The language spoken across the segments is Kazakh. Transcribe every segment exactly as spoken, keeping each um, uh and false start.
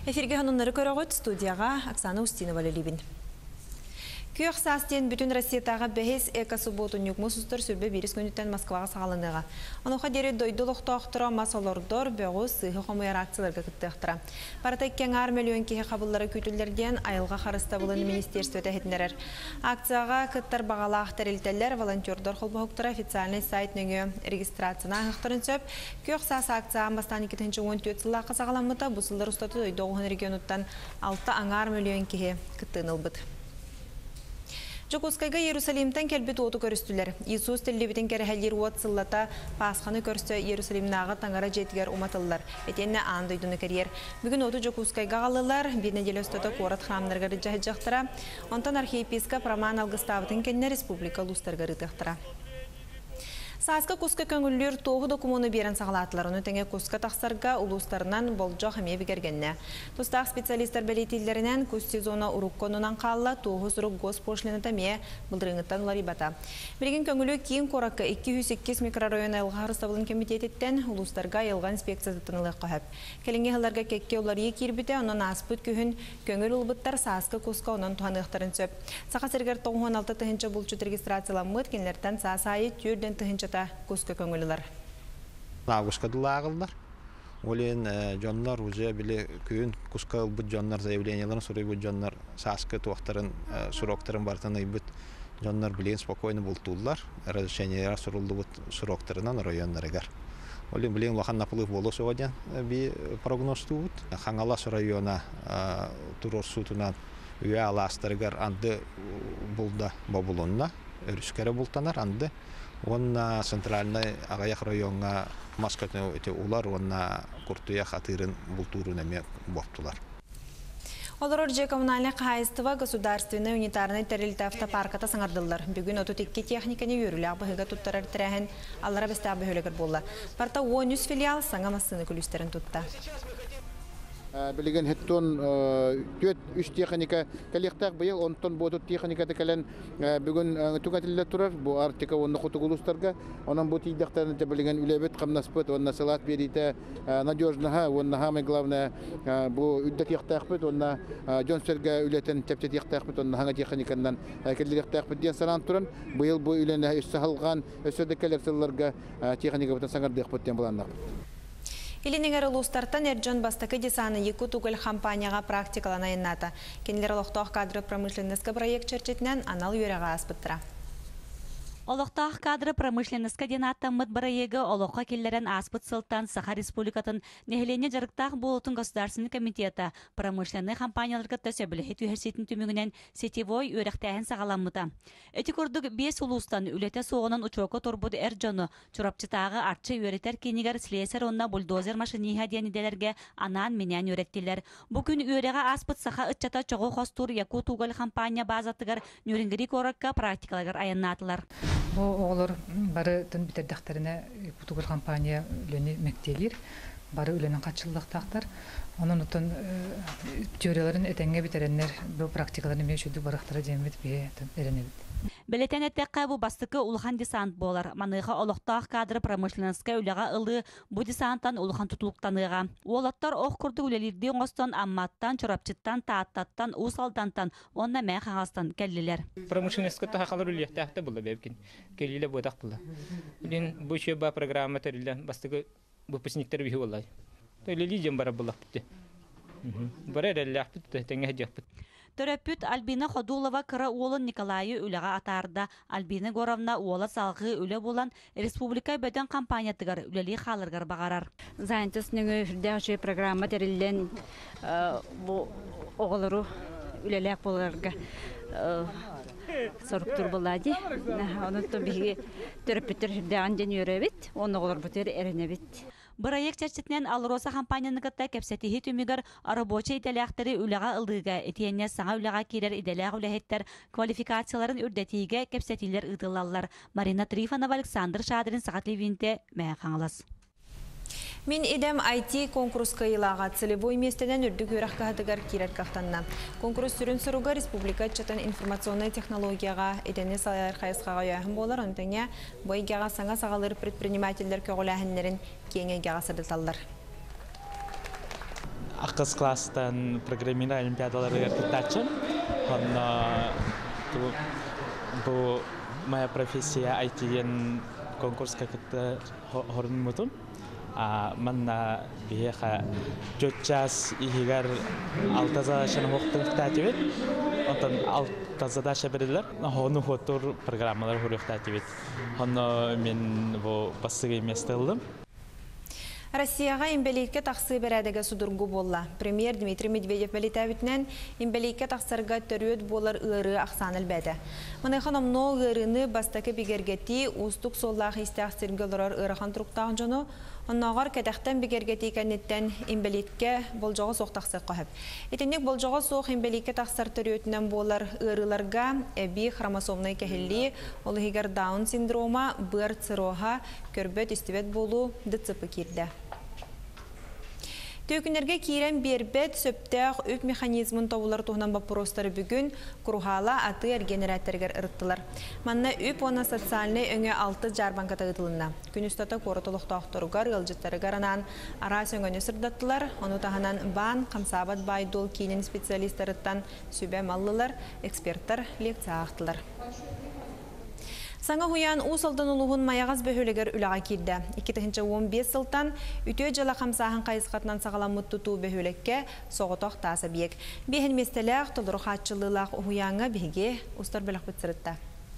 Эфирге ханымнары көрөгөт студияға Оксана Устинова лебин. Күйөк састен бүтін Россиятаға бәхес эко-субботун юкмусустар сүрбе бирис күнүттен Москваға сағалыныға. Онуға дері дойдылықты ақтыра масалордор бөғі сыйғы қомыяр акцияларға күттіқтіра. Паратай кеңар миллион кеге қабыллары күтілдерден айылға қарыста болын министерстве тәхетінерер. Акцияға күттар бағала ақтарелтелер волонтердор қолбағықтыра официальный сайт нөңі регистрацияна ақтырын сөп. Күйөк сас акцияға бастан екі мың он төрт сылаққа сағаламыта бұсылдар ұстаты дойдоғын регионуттан алты аңар миллион кеге күттін ұлбыд. Жокускайга Иерусалимтен келбет оту көрістілер. Иисус тілдебітен кәрі уатсыллата пасханы көрісті Иерусалимнағы таңара жетігер уматылылар. Етенне андойдыны кәрер. Бүгін оту Жокускайга қалылар, бір неделі өстөті қорат храмнарға рыджахы жақтыра. Онтан архиепископ Роман Алгыставытын кенне республика лустарға рытықтыра. Саска куска көңіллер тоғы документу берен сағалатылар. Оны тәңе куска тақсарға ұлыстарынан болжақ әме бігергенне. Тұстақ специалистар бәлетелерінен күз сезона ұрыққонынан қалла тоғы сұрық госпошлені тәме бұлдырыңыттан ларибата. Берген көңілі кейін қораққа екі жүз сегіз микрорайон айлға арыстабылын комитеттен ұлыстарға елған инспекциясы тынылық қағып. Келінге ғыларға кекке олар ек ербіте, онын аспыт күйін көңіл ұлбыттар саска куска онын туғанықтарын сөп. Сақа сәргер тоғын алты тұхынча бұлчыт регистрацияламыд, кенлерден саасайы түрден тұхынча куска көңілілер. Августка дулагылдар. Олен жоннар уже биле күн куска бут жоннар заявленияларын сурай бут жоннар саска туактарын суроктарын бартаны бут жоннар билен спокойно бултуллар. Разрешениялар сурулду бут суроктарынан районнарыгар. Олен билен лахан наплыв боло сегодня би прогноз тубут. Хангалас района турорсутунан үе аластарыгар анды булда бабулонна өрүскәрі бултанар анды. Онна центральный агаяк районга маскатны өте улар, онна куртуя хатырын бултуру неме боптулар. Олар же коммунальный хозяйство государственный унитарный террилті автопарката саңардылар. Бүгін отутекке техниканы үйірілі абығыға туттарар тірәхін аллара бәсті абығылығыр болды. Парта он үз филиал саңа массыны күлістерін тұтта. Билеген хеттон төт үш техника коллектор быйыл онтон ботут техникада кален бүгүн тугатылда турар бу артика онны хотугулустарга онан бу тийдактарын те билеген үлебет камнаспыт онна салат берите надежнаха онна самое главное бу үддет яктакпыт онна жонсерге үлетен тепчет яктакпыт онна ханга техникадан келлектакпыт ден санан туран быйыл бу үлене үстө халган өсөдө келерсиллерге техника бутан саңардыкпыт ден буланнак. Илинегер улустартан эрджон бастакы десаны екі тугел компанияға практикалана енната. Кенлер олықтақ кадры промышленності проект черчетінен анал үйреға аспыттыра. Олықтақ кадры промышленності денаттан мұд барайығы олыққа келлерін аспыт сылттан Саха Республикатын нехелене жарықтақ болутын государственный комитеті промышленный компанияларға төсөбіліхет үйерсетін түмігінен сетевой өріқтәйін сағаламыда. Эти күрдік бес улустан үлеті соғынан учоқы торбуды әрджоны чурапчытағы артчы өретер кенігер слесер онна бульдозер машиниға денеделерге анан менен өреттілер. Бүгін өреға аспыт Саха ұтчата чоғы қостур яку тугал компания базатығар нүрінгірі коракка практикалығар аяннатылар. Бу оғылыр бары тын битердәқтеріне кутугыл компания үлені мәктелер, бары үленің қатшылдықтақтар. Onun için teorilerin etenge biterenler bu praktikalarını mevcudu barıqtara demet bir öğrenebit. Beleten ettekka bu bastıkı ulhan desant bolar. Manıqa oloqtaq kadrı pромышленностька үлеға ылы bu desanttan ulhan tutuluqtanıqa. Olattar oq kurdu үлелерді оңостан амматтан, çorapçıttan, taattattan, usaldantan, onna мән қаңастан келлилер. Промышленностька тахалар үлехтәхті бұлы бәбкін. Келлиле бойдақ бұлы. Мен bu şey ба программа тәрілден бастығы выпускниктер бихи олай. Төлелейден бара бұлақ бітті. Бара әрәлі бітті, тәңе әдек бітті. Төрөпүт Альбина Ходулова кыра уолын Николайы үлеға атарда. Альбина Горовна уола салғы үле болан республика бөтен компаниятыгар үлелі қалырғар бағарар. Занятосының үрдәші программа тәрілден оғылыру үлеләк боларға сорықтыр болады. Оның тұбігі төрөпүттер үрдәған ден өребет, оны оғылыр бұтер әрінебет. Проект чәрчетінен Алроса компанияныгытта кәпсәтіхи түмігір арабоча иделяқтары үліға ылдыға, етенне саңа үліға керер иделяқ үліхеттер квалификацияларын үрдетіге кәпсәтилер ұдылалар. Марина Трифанова, Александр Шадырин, Сағат Левинте, мәң қаңылас. Мен идем ай ти конкурс кайылаға целевой местеден үрдік өрәқ қағытығар керер қақтанна. Конкурс сүрін сұруға республика чатын информационный технологияға едені салайыр қайысқаға өйәхін болар, онтаңа бойгеға саңа сағалыр предпринимателер көғіләхінлерін кеңегеға сырдыталдар. кыз класстан программирование олимпиадалары кытачым. Онно бу моя профессия ай ти-ен конкурска кытта хорнмутум. А манна биеха жотчас игер алтаза шана хоктын татибет. Онтан алтазада шаберлер. Хону хотур программалар хорюктатибет. Хоно мен бу басыгы местелдим. Россияға имбеликке тақсы берәдігі судыргу болла. Премьер Дмитрий Медведев бәлетәвітінен имбеликке тақсырға төрөт болар ұйры ақсан әлбәді. Мұныхан омно ұйрыны бастақы бігергеті ұстық соллағы истәқсіргі олар ұйрыған тұрықтағын жону, оннағар кәдәқтен бігергеті кәнеттен имбеликке болжағы соқ тақсы қойып. Етінек болжағы соқ имбеликке тақсыр төрөтінен болар ұйрыларға әбі хромосомнай кәхілі, олығығар даун синдрома, бұр цыроға, көрбет істебет болу дыцыпы керді. Төкінерге кейрен бербет сөптәқ өп механизмын табылар туғынан бапыростары бүгін күрғала аты әргенерәттергер ұрттылар. Манна өп оны социальный өңе алты жарбан катағытылына. Күн үстата қорытылықты ақтырғар ғылжыттары ғаранан арас өңені сұрдаттылар. Оны тағынан бан, қамсабат байдол кейнен специалисттарыттан сөбе маллылар, эксперттар лекция ақтылар. Саңа хуян усалдан улуғын маяғыз бөхөлігер үліға келді. екі мың он бес сылтан үтө жала қамсағын қайысқатынан сағаламыт тұту бөхөлекке соғытоқ тасы бек. Бехін местеләқ тұлыры қатшылылақ хуяңа беге ұстар біліқ бұтсырытта.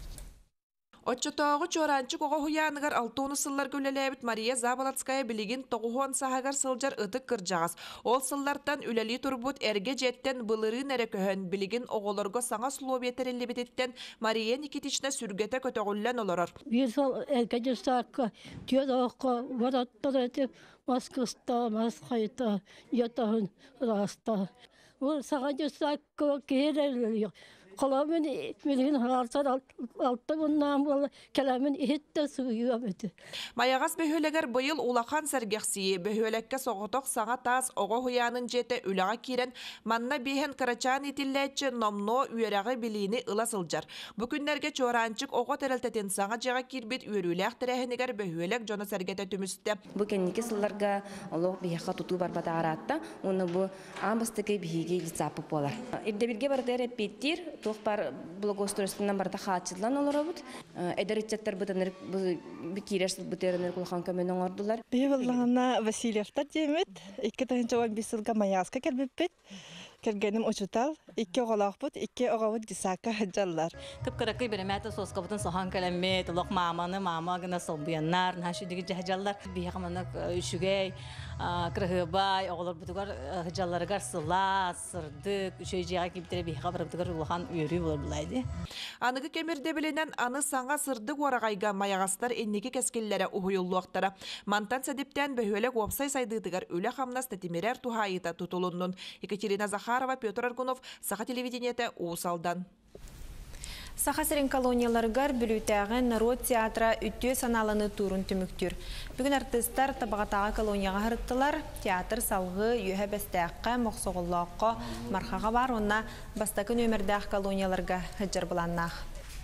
Отчотоғы чоранчы коға хуяныгар алтуны сыллар көлелебіт Мария Забалацкая білігін тоғуын сағагар сылжар ұтық кыржағыз. Ол сыллартан үләли турбут әрге жеттен бұлырын әрі көхін білігін оғылырға саңа сұлу бетерелі бететтен Мария Никитична сүргеті көтіғылен оларар. Бір сол әрге жастаққа түйет оққа вараттар әтіп маскыста, масқайта, ятағын раста. Ол саға жастаққа керелі Қоламын менің ғарсар алты бұннан болы кәләмін етті сұйы өбеті. Маяғас бөхөлегер бұйыл улақан сәргексіе бөхөлекке соғытық саңа тас оғы хуянын жеті үліға керен манна бейхен қарачан етілләтші номно үйерағы білейіні ұла сылжар. Бүкіндерге чоранчық оғы тәрілтетін саңа жеға кербет үйеріләқ тәрәхінегер бөхөлек жоны сәргеті түмісті. Бұл кәнеке сылларға олық бейхақа тұту барбата аратта, оны бұл амбыстығы бейге лицапы болар. Ирдебілге бардыр әппеттер, Тухпар благоустройствонан барда хаатчылан олар бут. Эдеричеттер бутаныр бикирес бутернер кулхан көмөн оңордулар. Беваллана Васильевта демет. iki bin on beş yılga Mayaska келбеппет. Келгеним очутал, икки оголақ бут, икки оғавыт дисака хаджаллар. Кып-кыракы беремәті соска бутын сохан кәлемет, олық маманы, мама гына солбуяннар, нашудығы жахаджаллар. Бейхаманы үшігей, кырғыбай, оғылар бутугар хаджалларыгар сыла, сырдык, үшөй жеға кептері бейха барыбытыгар улахан үйрі болар бұлайды. Анығы кемерде білінен аны саңа сырдык орағайға маяғастар еннеке кәскеллері ұхойылуақтары. Мантан сәдептен бөхөлек опсай сайдыдығар өлі қамна статимерер тухайыта тұтылынның. Екатерина Захарова, Петр Аргунов, Саха телевидениеті Уысалдан. Саха сирен колонияларыгар бүлүтәғін народ театра үтте саналыны турын түміктүр. Бүгін артистар табағатаға колонияға ғырыттылар. Театр салғы үйе бәстәққа, моқсоғыллаққа, мархаға бар, онна бастақын өмірдәқ колонияларға ғыджар бұланнақ.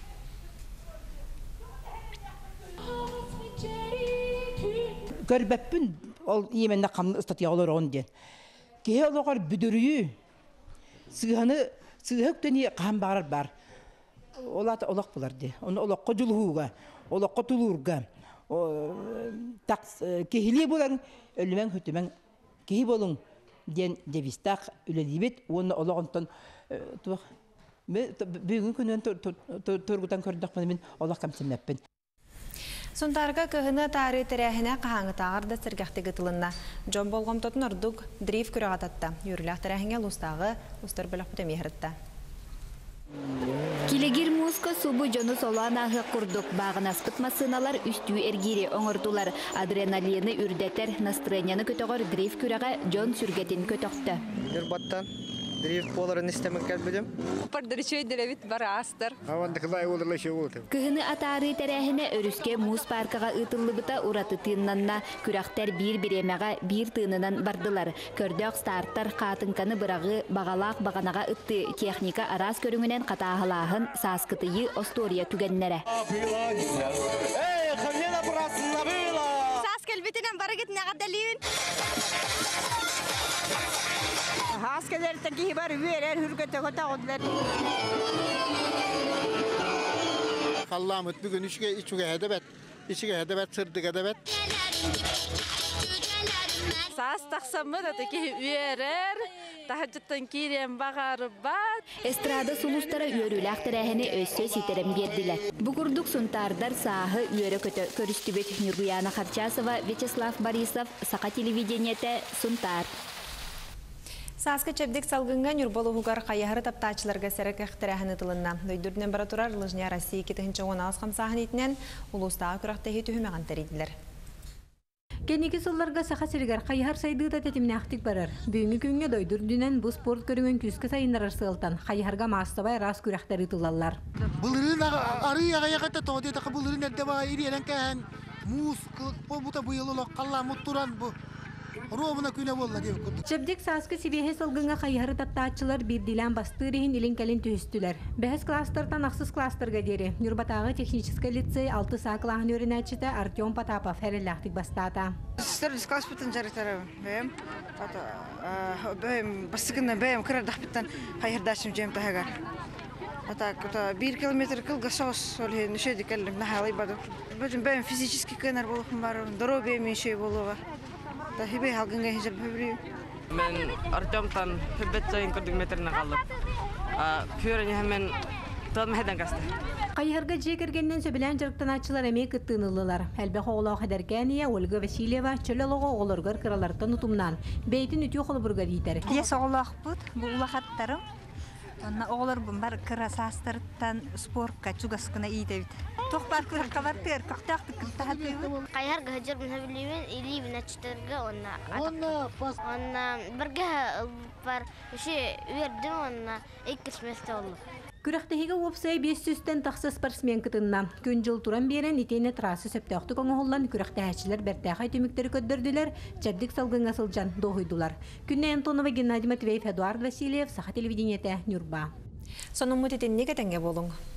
Көрбәппін, ол еменді қамны ұстатия олар он ден. Кеге олағар бүдіріі, сығаны, сығы өктені қам бағар бар. Олаты олақ бұларды. Оны олаққа жүлғуға, олаққа тұлырға. Кехіле боларын, өлімен хөтімен кехі болың ден девістақ үлелебет, оны олағынтан бүгін күнен тұрғыдан көрдіқ мен олақ қамсымнаппен. Сонтарға кығыны тары тәрәхіне қағаңы тағырда сіргәқтегі тылынна. Жон болғым тұтын ұрдық дрейф күріға татта. Юріләқ тәрәхіне лұстағы ұстар бөліқ бұты мейірітті. Килегир музыка субу жону соланағы құрдық. Бағын аспыт масыналар үстүү әргері оңырдулар. Адреналины үрдетер настроенияны көтіғыр дрейф күріға жон сүргетін көтіқті. Дрифт боларын істемек кәлбедім. Пардырчой дәрәбет бар астыр. Авандықылай олырлашы олды. Кыхыны атары тәрәхіне өріске муз паркаға ұтылы бұта ұраты тыыннанна күрақтар бір біремеға бір тыынынан бардылар. Көрдіқ старттар қатынқаны бұрағы бағалақ бағанаға ұтты техника арас көріңінен қатағылағын саскытыйы остория түгеннері. Сас кәлбетінен бары кетіне ғаддалиын. Haskelerden ki var üyeler hürgete kota odlar. Kallamut bugün üçge içuge hedebet. İçige hedebet sırdık hedebet. Sas taksamı da ki üyeler. Tahajjuttan kirem bagarı bat. Estrada sulustara üyörülak terehini össö siterem berdiler. Bugurduk suntardar sahı üyörü kötü körüstübet Nurguyana Kharchasova, Vyacheslav Borisov, Saqa televideniyete suntar. Saska çebdik salgıngan yurbolu hugar kayahırı taptaçılarga serek ektirahını tılınna. Döydür temperaturar Lыжня Россия kitihince on ağız kamsağın etinen ulustağı küraktahı tühümeğen teridiler. Keniki sıllarga saqa sirigar kayahar saydığı da tetimnaktik barar. Büyüngü küngü doydur dünen bu sport körüngün küske sayınlar sığıltan kayaharga maastabay ras küraktari tılallar. Bulırın arıya ayakata toğde takı bulırın elde var iriyen kan mus bu da bu yolu kalla mutturan bu. Robuna küne bolla diyor. Çebdik saska sibihe salgınga kayahar taptaçılar bir dilan bastırıhin ilin kalin tühüstüler. Behes klastardan aksız klastarga deri. Nurbatağı Tekniçiska лицей altı saklahın öğrenəçite Artyom Patapov herellahtik bastata. Старый класс битен жарытары. Бем. Ата бем бастыгына бем кырдах битен кайырдашым жем тагар. Ата ката bir километр кылга сос соле неше дикелим нахалай баду. Бем бем физически кенер болухум бар. Здоровье меньше болова. Da hibe halgınga hijab hibri. Men Artyom'tan hibet sayın kırdık metrine kalıp. Püyörünü hemen tadım heden kastı. Kayharga jekergenden söbilen jarıktan açılar emeği kıttığınılılar. Elbek oğlağı kadergeniye Olga Vasilyeva çölaloğu oğlargar kıralardan utumdan. Beytin ütüyor kılıburgar yiter. Yes oğlaq bud, bu ulaqattarım. Onna oğlar bunlar kıra sastırıktan sporka çugaskına iyi devit. Toqbar kıra kabartır, kaqtaq tıkırta hapıyı. Kayharga hajır bin habilimin ili bin açtırga onna. Onna pas. Onna birga var şey verdim onna ilk kısmette oldu. Küraktahıga websay beş yüzden taxsa sportsmen kıtınna. Küncül turan beren itene trası söptöktü koңu hollan küraktahçılar bertahay tümükteri köddürdüler. Çebdik salgın asılcan doğuydular. Günne Antonova, Gennady Matveyev, Eduard Vasilyev, Saqa televideniyete, Nurba. Sonun mutetin ne ketenge bolun?